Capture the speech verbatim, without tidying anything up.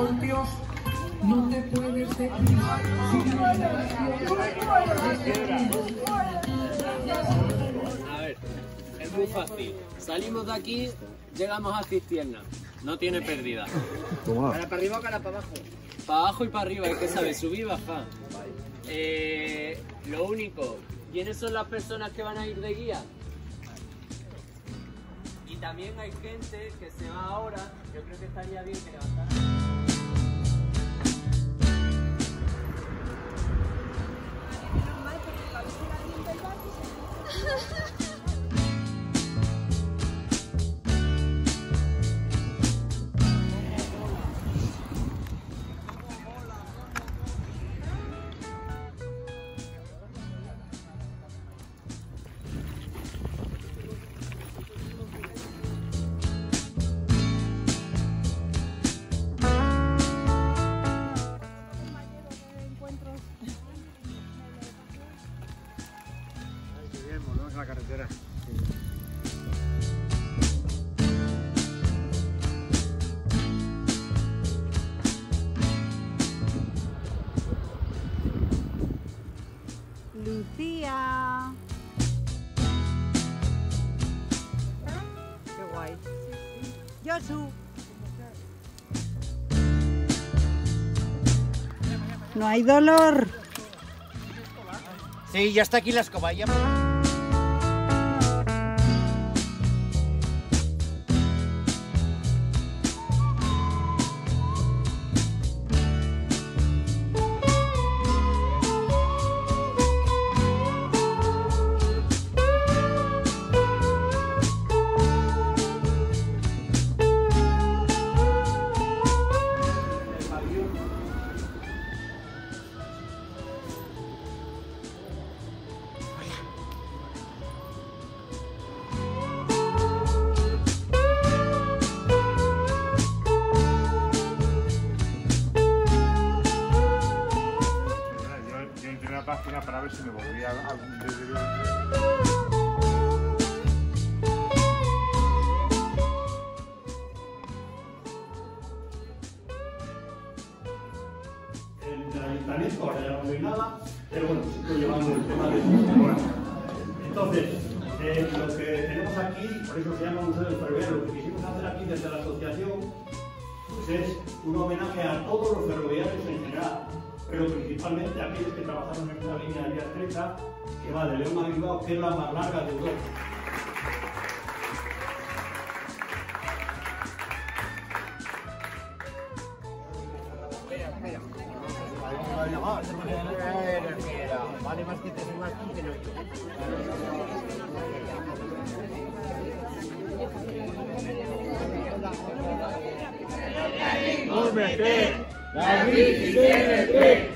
por Dios, no te puedes deprimir. A ver, es muy fácil. Salimos de aquí, llegamos a Cistierna. No tiene pérdida. ¿Cara para arriba o cara para abajo? Para abajo y para arriba, hay que saber subir y bajar. Eh, lo único, ¿quiénes son las personas que van a ir de guía? Y también hay gente que se va ahora. Yo creo que estaría bien que levantaran. Volvemos a la carretera. Lucía. Qué guay. Josu. No hay dolor. Sí, ya está aquí la escoba. Ya... página para ver si me volvía a... El ayuntamiento ahora ya no hay nada, pero bueno, sigo llevando el tema de bueno. Entonces, eh, lo que tenemos aquí, por eso se llama Museo del Ferroviario, lo que quisimos hacer aquí desde la asociación pues es un homenaje a todos los ferroviarios en general, pero principalmente a aquellos que trabajaron en una línea de vía estrecha que va de León a Bilbao, que es la más larga de Europa. Vale más que te sumas tú que no yo. Cómete, David, y